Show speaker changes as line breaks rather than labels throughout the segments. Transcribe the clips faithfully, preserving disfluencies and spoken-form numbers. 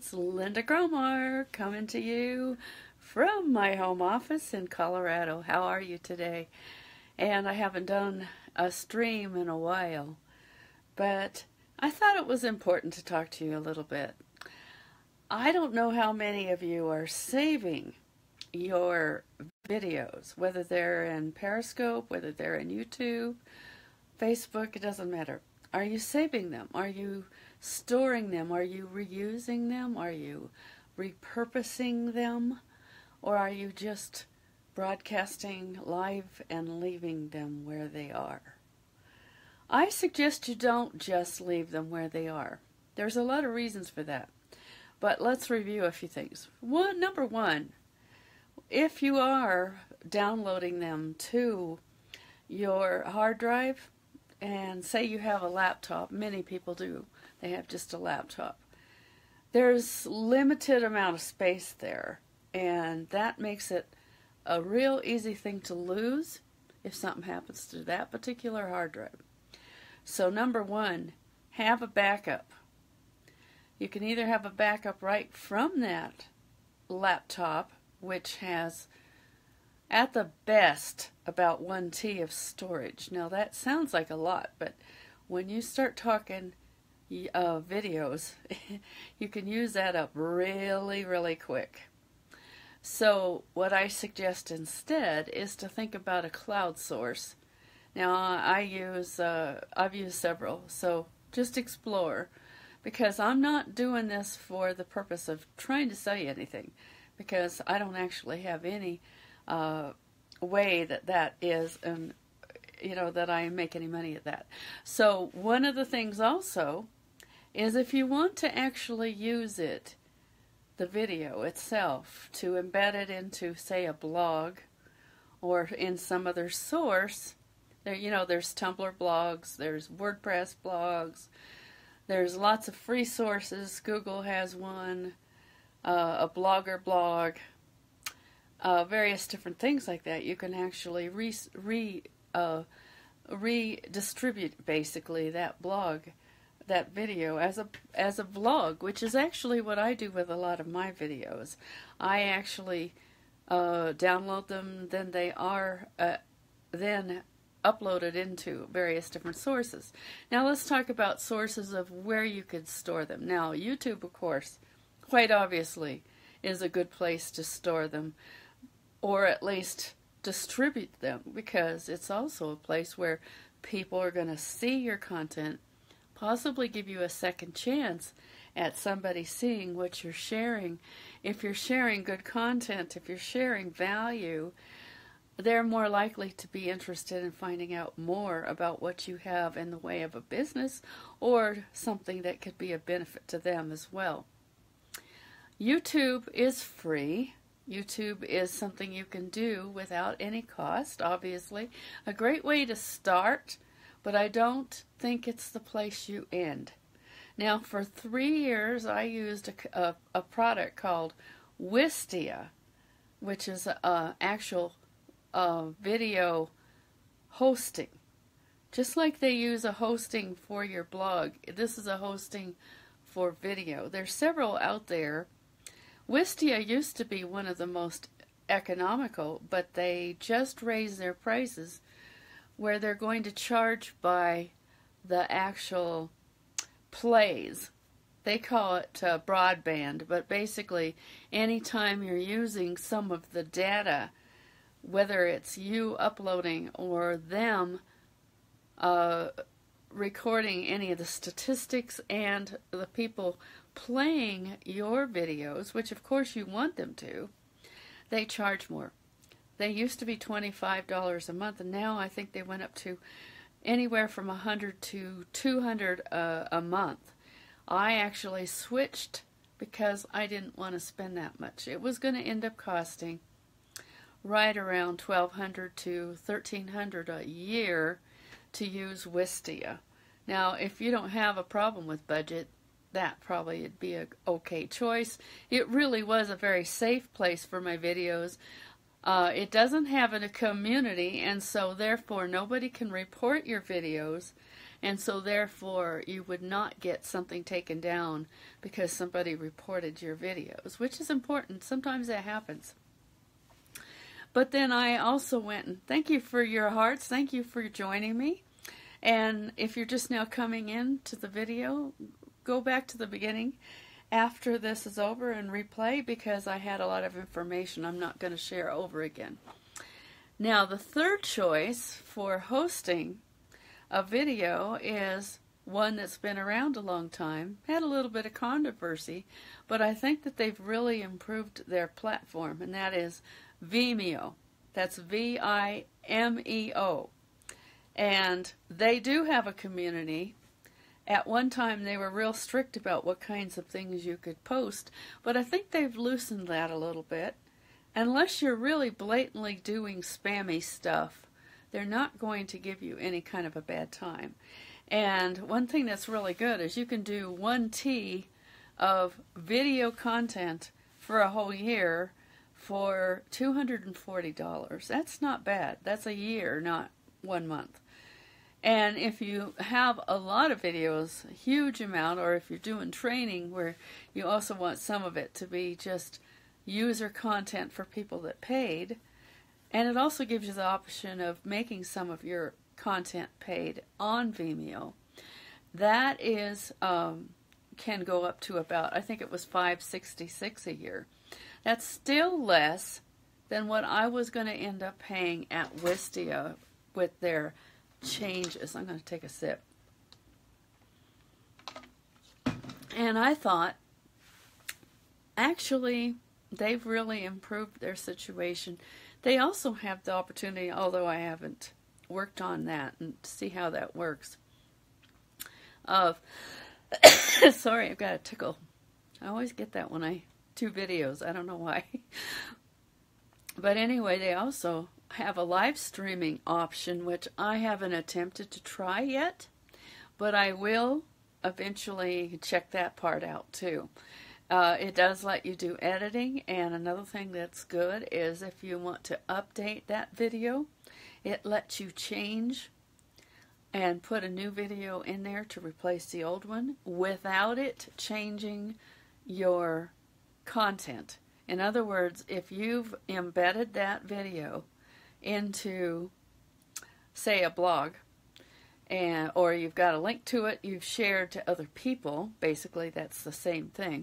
it's Linda Gromar coming to you from my home office in Colorado. How are you today? And I haven't done a stream in a while, but I thought it was important to talk to you a little bit. I don't know how many of you are saving your videos, whether they're in Periscope, whether they're in YouTube, Facebook, it doesn't matter. Are you saving them? Are you storing them? Are you reusing them? Are you repurposing them? Or are you just broadcasting live and leaving them where they are? I suggest you don't just leave them where they are. There's a lot of reasons for that. But let's review a few things. One, number one, if you are downloading them to your hard drive, and say you have a laptop, many people do, they have just a laptop, there's limited amount of space there, and that makes it a real easy thing to lose if something happens to that particular hard drive. So number one, have a backup. You can either have a backup right from that laptop, which has at the best about one T of storage. Now that sounds like a lot, but when you start talking uh, videos, you can use that up really, really quick. So what I suggest instead is to think about a cloud source. Now I use, uh, I've used several, so just explore, because I'm not doing this for the purpose of trying to sell you anything, because I don't actually have any uh, way that that is, and you know, that I make any money at that. So one of the things also is, if you want to actually use it, the video itself, to embed it into, say, a blog or in some other source, there, you know, there's Tumblr blogs, there's WordPress blogs, there's lots of free sources. Google has one, uh, a Blogger blog, uh, various different things like that. You can actually re, re, uh, redistribute basically that blog, that video as a as a vlog, which is actually what I do with a lot of my videos. I actually uh, download them, then they are uh, then uploaded into various different sources. Now let's talk about sources of where you could store them. Now YouTube, of course, quite obviously, is a good place to store them, or at least distribute them, because it's also a place where people are going to see your content, possibly give you a second chance at somebody seeing what you're sharing. If you're sharing good content, if you're sharing value, they're more likely to be interested in finding out more about what you have in the way of a business or something that could be a benefit to them as well. YouTube is free. YouTube is something you can do without any cost, obviously. A great way to start, but I don't think it's the place you end. Now, for three years, I used a, a, a product called Wistia, which is an actual uh, video hosting. Just like they use a hosting for your blog, this is a hosting for video. There's several out there. Wistia used to be one of the most economical, but they just raised their prices where they're going to charge by the actual plays. They call it uh, broadband, but basically anytime you're using some of the data, whether it's you uploading or them uh, recording any of the statistics and the people playing your videos, which of course you want them to, they charge more. They used to be twenty-five dollars a month, and now I think they went up to anywhere from one hundred to two hundred uh, a month. I actually switched because I didn't want to spend that much. It was going to end up costing right around twelve hundred to thirteen hundred a year to use Wistia. Now, if you don't have a problem with budget, that probably would be a okay choice. It really was a very safe place for my videos. Uh, it doesn't have a community, and so therefore nobody can report your videos, and so therefore you would not get something taken down because somebody reported your videos, which is important. Sometimes that happens. But then I also went, and thank you for your hearts, thank you for joining me. And if you're just now coming in to the video, go back to the beginning after this is over and replay, because I had a lot of information I'm not going to share over again. Now, the third choice for hosting a video is one that's been around a long time, had a little bit of controversy, but I think that they've really improved their platform, and that is Vimeo. That's V I M E O. And they do have a community. At one time they were real strict about what kinds of things you could post, but I think they've loosened that a little bit. Unless you're really blatantly doing spammy stuff, they're not going to give you any kind of a bad time. And one thing that's really good is you can do one T of video content for a whole year for two hundred forty dollars. That's not bad. That's a year, not one month. And if you have a lot of videos, a huge amount, or if you're doing training where you also want some of it to be just user content for people that paid, and it also gives you the option of making some of your content paid on Vimeo. That is um, can go up to about, I think it was five hundred sixty-six dollars a year. That's still less than what I was going to end up paying at Wistia with their changes. I'm going to take a sip. And I thought, actually, they've really improved their situation. They also have the opportunity, although I haven't worked on that and see how that works, of, sorry, I've got a tickle. I always get that when I do videos. I don't know why. But anyway, they also have a live streaming option, which I haven't attempted to try yet, but I will eventually check that part out too. Uh, it does let you do editing, and another thing that's good is if you want to update that video, it lets you change and put a new video in there to replace the old one without it changing your content. In other words, if you've embedded that video into, say, a blog, and or you've got a link to it you've shared to other people, basically that's the same thing,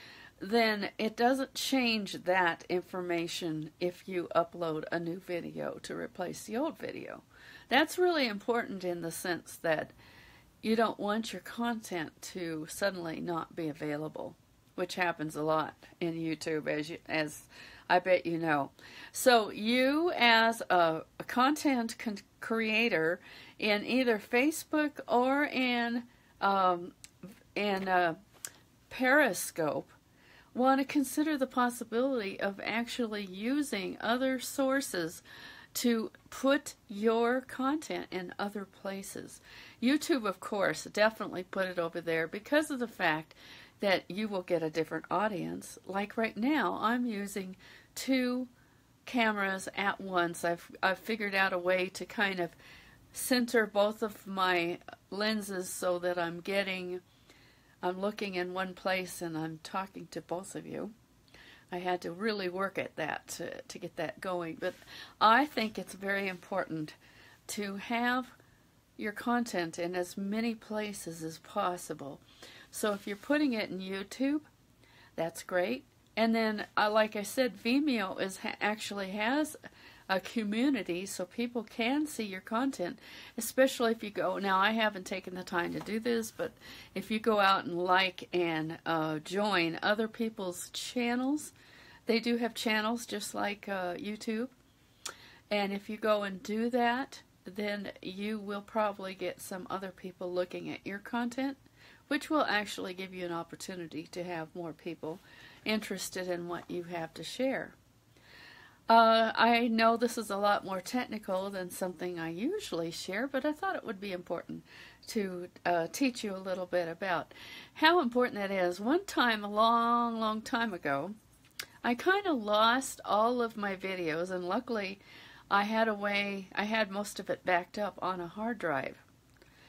then it doesn't change that information if you upload a new video to replace the old video. That's really important in the sense that you don't want your content to suddenly not be available, which happens a lot in YouTube, as you, as I bet you know. So you, as a, a content con creator in either Facebook or in um, in uh, Periscope, want to consider the possibility of actually using other sources to put your content in other places. YouTube, of course, definitely put it over there because of the fact that you will get a different audience. Like right now, I'm using two cameras at once. I've, I've figured out a way to kind of center both of my lenses so that I'm getting, I'm looking in one place and I'm talking to both of you. I had to really work at that to, to get that going. But I think it's very important to have your content in as many places as possible. So if you're putting it in YouTube, that's great. And then, uh, like I said, Vimeo is ha actually has a community, so people can see your content, especially if you go, now I haven't taken the time to do this, but if you go out and like and uh, join other people's channels, they do have channels just like uh, YouTube, and if you go and do that, then you will probably get some other people looking at your content, which will actually give you an opportunity to have more people interested in what you have to share. Uh, I know this is a lot more technical than something I usually share, but I thought it would be important to uh, teach you a little bit about how important that is. One time, a long, long time ago, I kind of lost all of my videos, and luckily I had a way, I had most of it backed up on a hard drive.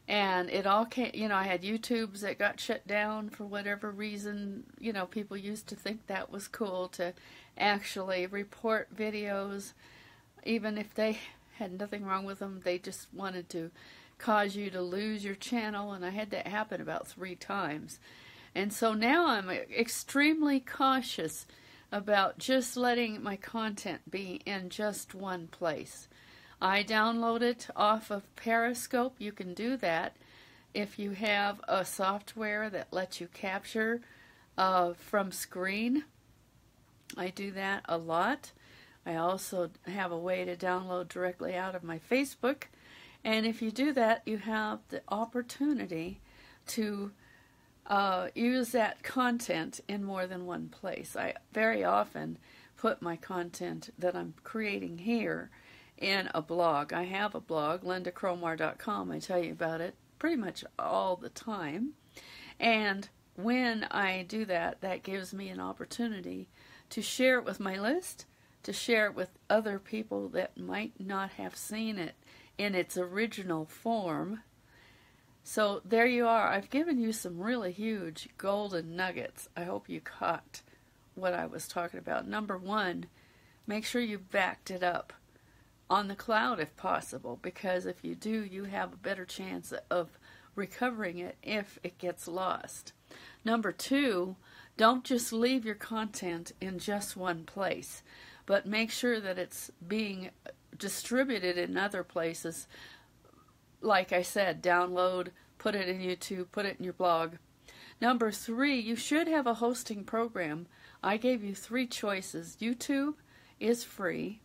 And it all came, you know, I had YouTubes that got shut down for whatever reason. You know, people used to think that was cool to actually report videos, even if they had nothing wrong with them. They just wanted to cause you to lose your channel, and I had that happen about three times. And so now I'm extremely cautious about just letting my content be in just one place. I download it off of Periscope. You can do that if you have a software that lets you capture uh, from screen. I do that a lot. I also have a way to download directly out of my Facebook. And if you do that, you have the opportunity to uh, use that content in more than one place. I very often put my content that I'm creating here in a blog. I have a blog, Linda Cromar dot com. I tell you about it pretty much all the time. And when I do that, that gives me an opportunity to share it with my list, to share it with other people that might not have seen it in its original form. So there you are. I've given you some really huge golden nuggets. I hope you caught what I was talking about. Number one, make sure you backed it up on the cloud if possible, because if you do, you have a better chance of recovering it if it gets lost. Number two, don't just leave your content in just one place, but make sure that it's being distributed in other places. Like I said, download, put it in YouTube, put it in your blog. Number three, you should have a hosting program. I gave you three choices. YouTube is free.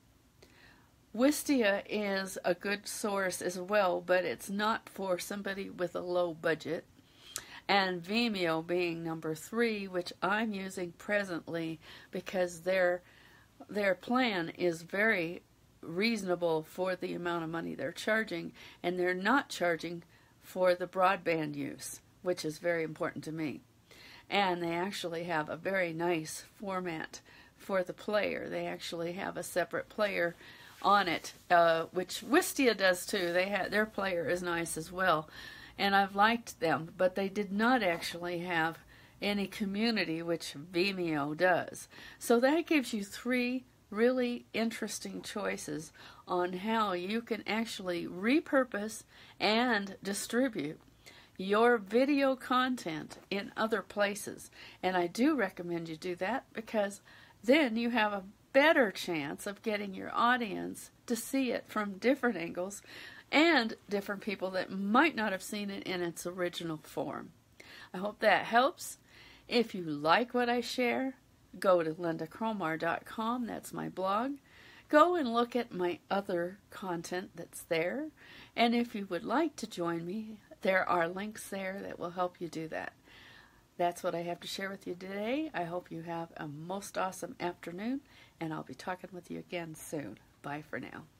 Wistia is a good source as well, but it's not for somebody with a low budget. And Vimeo being number three, which I'm using presently because their their plan is very reasonable for the amount of money they're charging, and they're not charging for the broadband use, which is very important to me. And they actually have a very nice format for the player. They actually have a separate player on it, uh, which Wistia does too. They have, their player is nice as well, and I've liked them, but they did not actually have any community, which Vimeo does. So that gives you three really interesting choices on how you can actually repurpose and distribute your video content in other places. And I do recommend you do that, because then you have a better chance of getting your audience to see it from different angles and different people that might not have seen it in its original form. I hope that helps. If you like what I share, go to Linda Cromar dot com. That's my blog. Go and look at my other content that's there. And if you would like to join me, there are links there that will help you do that. That's what I have to share with you today. I hope you have a most awesome afternoon, and I'll be talking with you again soon. Bye for now.